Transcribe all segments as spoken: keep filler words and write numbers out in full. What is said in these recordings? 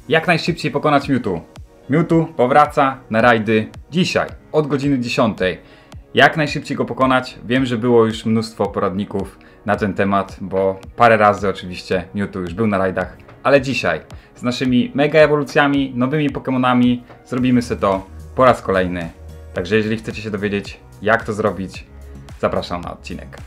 Jak najszybciej pokonać Mewtwo. Mewtwo powraca na rajdy dzisiaj, od godziny dziesiątej. Jak najszybciej go pokonać? Wiem, że było już mnóstwo poradników na ten temat, bo parę razy oczywiście Mewtwo już był na rajdach, ale dzisiaj z naszymi mega ewolucjami, nowymi Pokemonami zrobimy sobie to po raz kolejny. Także jeżeli chcecie się dowiedzieć, jak to zrobić, zapraszam na odcinek.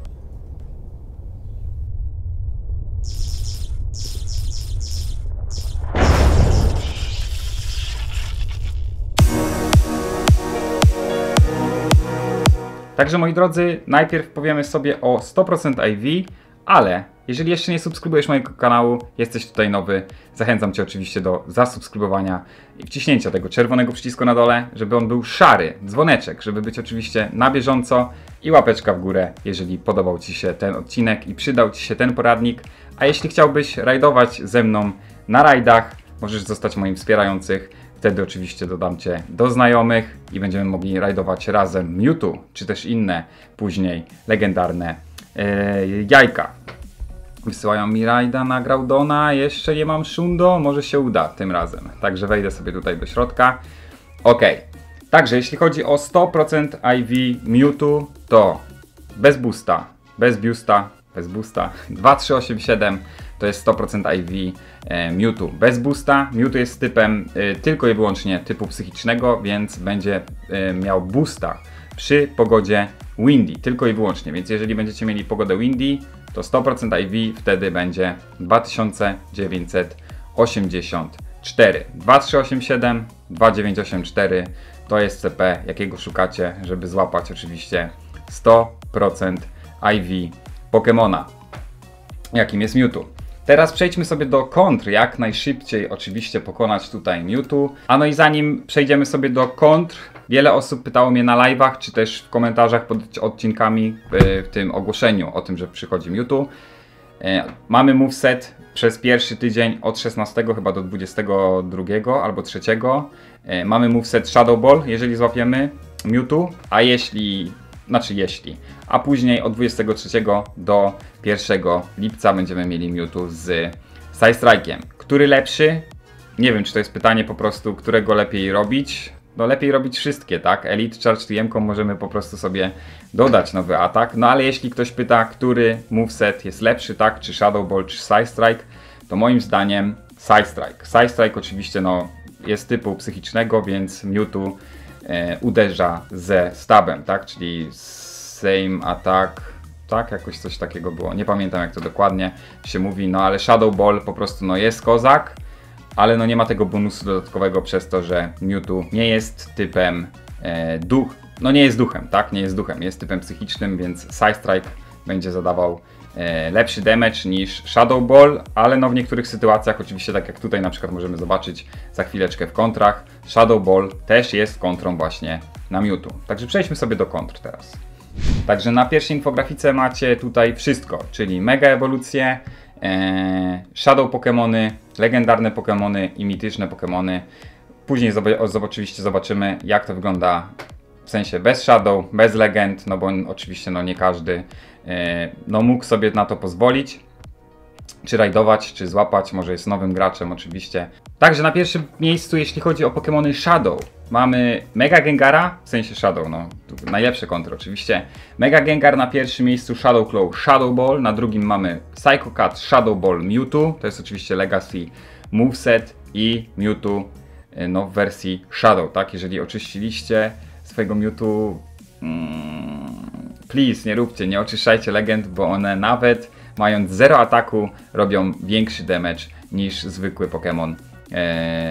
Także moi drodzy, najpierw powiemy sobie o sto procent I V, ale jeżeli jeszcze nie subskrybujesz mojego kanału, jesteś tutaj nowy, zachęcam Cię oczywiście do zasubskrybowania i wciśnięcia tego czerwonego przycisku na dole, żeby on był szary, dzwoneczek, żeby być oczywiście na bieżąco i łapeczka w górę, jeżeli podobał Ci się ten odcinek i przydał Ci się ten poradnik. A jeśli chciałbyś rajdować ze mną na rajdach, możesz zostać moim wspierającym. Wtedy oczywiście dodam Cię do znajomych i będziemy mogli rajdować razem Mewtwo, czy też inne później legendarne ee, jajka. Wysyłają mi rajda na Groudona, jeszcze nie mam Shundo, może się uda tym razem. Także wejdę sobie tutaj do środka. Ok, także jeśli chodzi o sto procent I V Mewtwo, to bez boosta, bez boosta, bez boosta, dwa trzy osiem siedem to jest sto procent I V e, Mewtwo bez boosta. Mewtwo jest typem e, tylko i wyłącznie typu psychicznego, więc będzie e, miał boosta przy pogodzie windy, tylko i wyłącznie. Więc jeżeli będziecie mieli pogodę windy, to sto procent I V wtedy będzie dwa tysiące dziewięćset osiemdziesiąt cztery. dwa trzy osiem siedem, dwa dziewięć osiem cztery to jest C P, jakiego szukacie, żeby złapać oczywiście sto procent I V Pokemona, jakim jest Mewtwo. Teraz przejdźmy sobie do kontr, jak najszybciej oczywiście pokonać tutaj Mewtwo. A no i zanim przejdziemy sobie do kontr, wiele osób pytało mnie na live'ach, czy też w komentarzach pod odcinkami w tym ogłoszeniu o tym, że przychodzi Mewtwo. Mamy moveset przez pierwszy tydzień od szesnastego chyba do dwudziestego drugiego albo trzeciego. Mamy moveset Shadow Ball, jeżeli złapiemy Mewtwo, a jeśli... Znaczy jeśli, a później od dwudziestego trzeciego do pierwszego lipca będziemy mieli Mewtwo z Psystrike'iem. Który lepszy? Nie wiem, czy to jest pytanie po prostu, którego lepiej robić. No lepiej robić wszystkie, tak? Elite Charge T M-ką możemy po prostu sobie dodać nowy atak. No ale jeśli ktoś pyta, który moveset jest lepszy, tak? Czy Shadow Ball, czy Psystrike, to moim zdaniem Psystrike. Psystrike oczywiście no, jest typu psychicznego, więc Mewtwo E, uderza ze stabem, tak? Czyli same attack, tak? Jakoś coś takiego było. Nie pamiętam, jak to dokładnie się mówi, no ale Shadow Ball po prostu no, jest kozak, ale no nie ma tego bonusu dodatkowego przez to, że Mewtwo nie jest typem e, duch, no nie jest duchem, tak? Nie jest duchem, jest typem psychicznym, więc Psystrike będzie zadawał e, lepszy damage niż Shadow Ball, ale no w niektórych sytuacjach, oczywiście tak jak tutaj na przykład możemy zobaczyć za chwileczkę w kontrach, Shadow Ball też jest kontrą właśnie na Mewtwo. Także przejdźmy sobie do kontr teraz. Także na pierwszej infografice macie tutaj wszystko, czyli mega ewolucje, e, Shadow Pokemony, legendarne Pokemony i mityczne Pokemony. Później zob oczywiście zobaczymy, jak to wygląda w sensie bez Shadow, bez legend, no bo oczywiście no nie każdy e, no mógł sobie na to pozwolić. Czy rajdować, czy złapać, może jest nowym graczem oczywiście. Także na pierwszym miejscu, jeśli chodzi o Pokemony Shadow, mamy Mega Gengara, w sensie Shadow, no najlepsze kontry oczywiście. Mega Gengar na pierwszym miejscu, Shadow Claw, Shadow Ball, na drugim mamy Psycho Cut, Shadow Ball, Mewtwo, to jest oczywiście Legacy Moveset i Mewtwo no, w wersji Shadow, tak? Jeżeli oczyściliście swojego Mewtwo, mm, please nie róbcie, nie oczyszczajcie legend, bo one nawet mając zero ataku robią większy damage niż zwykły Pokémon ee,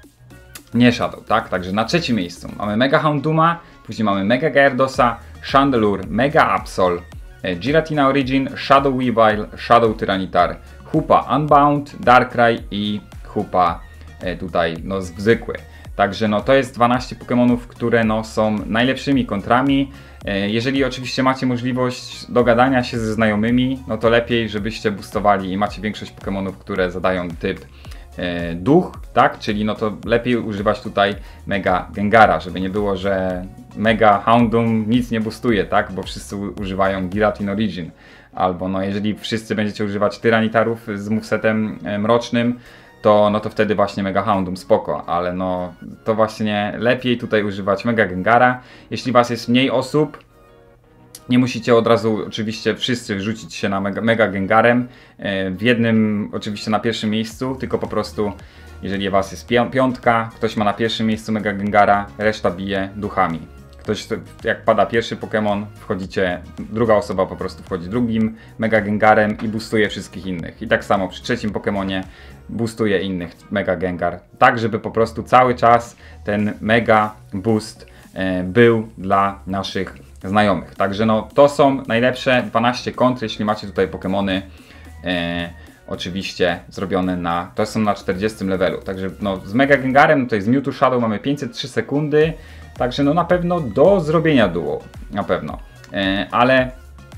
nie Shadow, tak? Także na trzecim miejscu mamy Mega Houndooma, później mamy Mega Gyaradosa, Chandelure, Mega Absol, e, Giratina Origin, Shadow Weavile, Shadow Tyranitar, Hoopa Unbound, Darkrai i Hoopa e, tutaj no zwykły. Także no to jest dwanaście Pokémonów, które no są najlepszymi kontrami. Jeżeli oczywiście macie możliwość dogadania się ze znajomymi, no to lepiej, żebyście boostowali i macie większość Pokémonów, które zadają typ e, duch, tak? Czyli no to lepiej używać tutaj Mega Gengara, żeby nie było, że Mega Houndoom nic nie boostuje, tak? Bo wszyscy używają Giratina Origin. Albo no jeżeli wszyscy będziecie używać Tyranitarów z movesetem e, mrocznym, to, no to wtedy właśnie Mega Houndoom spoko, ale no to właśnie lepiej tutaj używać Mega Gengara. Jeśli was jest mniej osób, nie musicie od razu oczywiście wszyscy rzucić się na Mega, mega Gengarem w jednym, oczywiście na pierwszym miejscu, tylko po prostu jeżeli was jest piątka, ktoś ma na pierwszym miejscu Mega Gengara, reszta bije duchami. Ktoś, jak pada pierwszy Pokémon, wchodzicie, druga osoba po prostu wchodzi drugim Mega Gengarem i boostuje wszystkich innych. I tak samo przy trzecim Pokémonie boostuje innych Mega Gengar. Tak, żeby po prostu cały czas ten Mega Boost e, był dla naszych znajomych. Także no to są najlepsze dwanaście kontr, jeśli macie tutaj Pokémony e, oczywiście zrobione na, to są na czterdziestym levelu. Także no z Mega Gengarem, tutaj z Mewtwo Shadow mamy pięćset trzy sekundy. Także no na pewno do zrobienia duo, na pewno. E, ale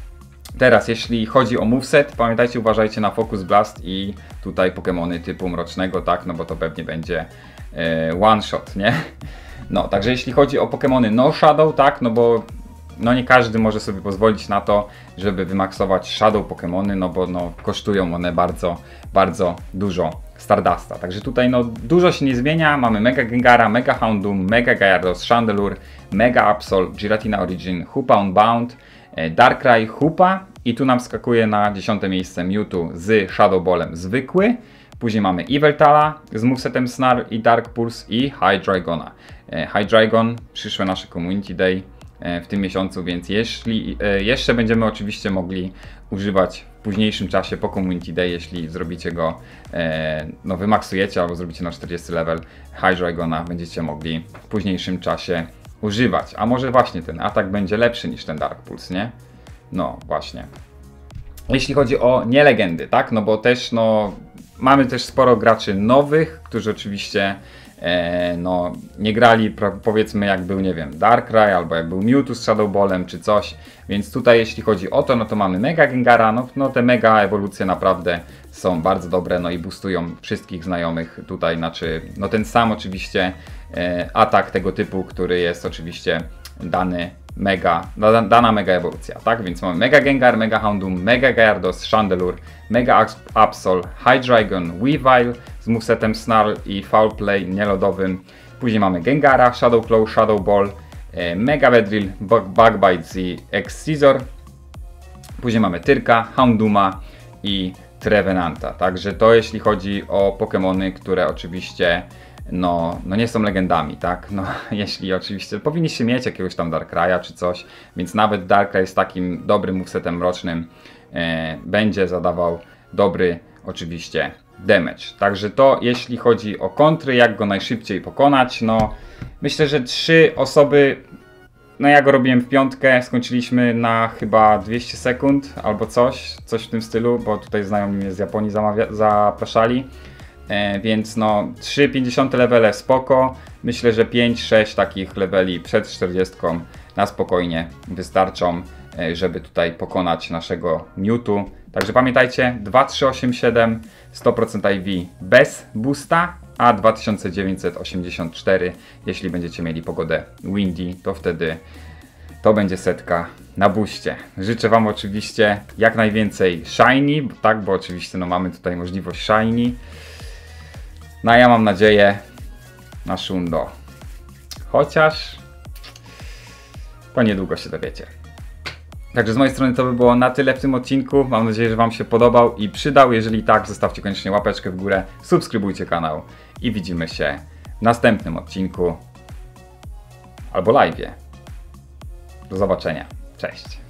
teraz jeśli chodzi o moveset, pamiętajcie, uważajcie na Focus Blast i tutaj Pokémony typu Mrocznego, tak, no bo to pewnie będzie e, one shot, nie? No, także jeśli chodzi o Pokémony No Shadow, tak, no bo no nie każdy może sobie pozwolić na to, żeby wymaksować Shadow Pokémony, no bo no kosztują one bardzo, bardzo dużo Stardusta. Także tutaj no dużo się nie zmienia. Mamy Mega Gengara, Mega Houndoom, Mega Gyarados, Chandelure, Mega Absol, Giratina Origin, Hoopa Unbound, Darkrai, Hoopa i tu nam skakuje na dziesiąte miejsce Mewtwo z Shadow Ballem zwykły. Później mamy Yveltala z movesetem Snarl i Dark Pulse i Hydreigona. Hydreigon, przyszłe nasze Community Day w tym miesiącu, więc jeśli jeszcze będziemy oczywiście mogli używać w późniejszym czasie po Community Day, jeśli zrobicie go, no wymaksujecie albo zrobicie na czterdziesty level Hydreigona, będziecie mogli w późniejszym czasie używać. A może właśnie ten atak będzie lepszy niż ten Dark Pulse, nie? No właśnie. Jeśli chodzi o nielegendy, tak? No bo też no mamy też sporo graczy nowych, którzy oczywiście E, no, nie grali, powiedzmy, jak był, nie wiem, Darkrai albo jak był Mewtwo z Shadow Ballem czy coś, więc tutaj jeśli chodzi o to, no to mamy Mega Gengara, no, no te mega ewolucje naprawdę są bardzo dobre, no i boostują wszystkich znajomych tutaj, znaczy, no ten sam oczywiście e, atak tego typu, który jest oczywiście dany mega, da, dana mega ewolucja, tak? Więc mamy Mega Gengar, Mega Houndoom, Mega Gyarados, Chandelure, Mega Absol, Hydreigon, Weavile z movesetem Snarl i Foul Play nielodowym. Później mamy Gengara, Shadow Claw, Shadow Ball, e, Mega Beedrill, Bug-Bite i X-Scissor. Później mamy Tyrka, Houndooma i Trevenanta. Także to jeśli chodzi o Pokémony, które oczywiście No, no nie są legendami, tak? No, jeśli oczywiście powinniście mieć jakiegoś tam Darkrai'a czy coś, więc nawet Darkrai z takim dobrym movesetem mrocznym e, będzie zadawał dobry oczywiście damage. Także to jeśli chodzi o kontry, jak go najszybciej pokonać, no myślę, że trzy osoby, no ja go robiłem w piątkę, skończyliśmy na chyba dwieście sekund albo coś, coś w tym stylu, bo tutaj znajomi mnie z Japonii zamawia- zapraszali. E, więc no trzy pięćdziesiąte levele spoko, myślę, że pięć sześć takich leveli przed czterdziestką na spokojnie wystarczą, e, żeby tutaj pokonać naszego Mewtwo. Także pamiętajcie, dwa trzy osiem siedem sto procent I V bez boosta, a dwa tysiące dziewięćset osiemdziesiąt cztery jeśli będziecie mieli pogodę windy, to wtedy to będzie setka na booście. Życzę wam oczywiście jak najwięcej shiny, tak, bo oczywiście no mamy tutaj możliwość shiny. No ja mam nadzieję na Shundo. Chociaż to niedługo się dowiecie. Także z mojej strony to by było na tyle w tym odcinku. Mam nadzieję, że wam się podobał i przydał. Jeżeli tak, zostawcie koniecznie łapeczkę w górę, subskrybujcie kanał i widzimy się w następnym odcinku albo live'ie. Do zobaczenia. Cześć.